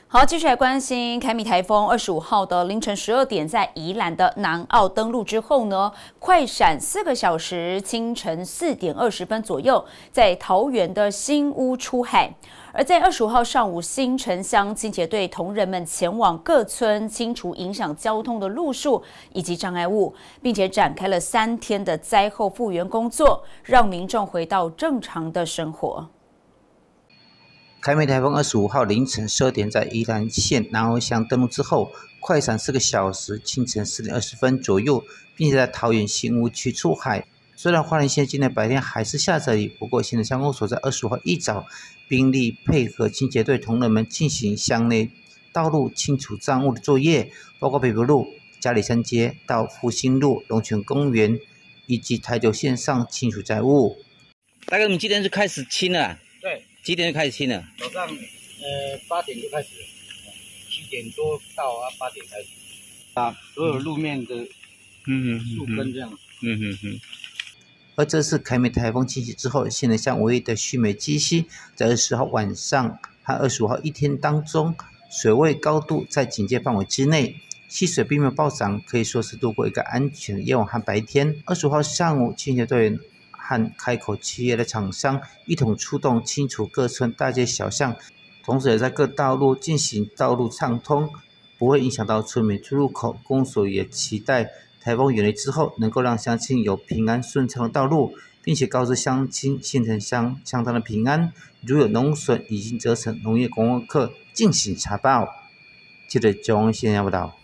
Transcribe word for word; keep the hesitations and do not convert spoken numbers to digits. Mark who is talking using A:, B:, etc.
A: 好，继续来关心凯米台风二十五号的凌晨十二点，在宜兰的南澳登陆之后呢，快闪四个小时，清晨四点二十分左右，在桃园的新屋出海。而在二十五号上午，新城乡清洁队同仁们前往各村清除影响交通的路树以及障碍物，并且展开了三天的灾后复原工作，让民众回到正常的生活。
B: 凯美台风二十五号凌晨十二点在宜兰县南澳乡登陆之后，快闪四个小时，清晨四点二十分左右，并且在桃园新屋区出海。虽然花莲县今天白天还是下着雨，不过新城乡公所在二十五号一早，兵力配合清洁队同仁们进行乡内道路清除障物的作业，包括北埔路、嘉里山街到复兴路、龙泉公园以及台九线上清除灾物。
C: 大概我们今天就开始清了。
D: 对，
C: 几点就开始清了？
D: 早上呃八点就开始了，七点多到啊八点开始，把所有路面的
C: 嗯
D: 树根这样。
C: 嗯哼哼。
B: 而这次凯美台风侵袭之后，县城乡唯一的旭美基溪，在二十号晚上和二十五号一天当中，水位高度在警戒范围之内，溪水并没有暴涨，可以说是度过一个安全的夜晚和白天。二十五号上午，清洁队员和开口企业的厂商一同出动清除各村大街小巷，同时也在各道路进行道路畅通，不会影响到村民出入口。公所也期待台风远离之后，能够让乡亲有平安顺畅的道路，并且告知乡亲县城乡相当的平安。如有农损已经责成农业观光课进行查报。记者钟先生报道。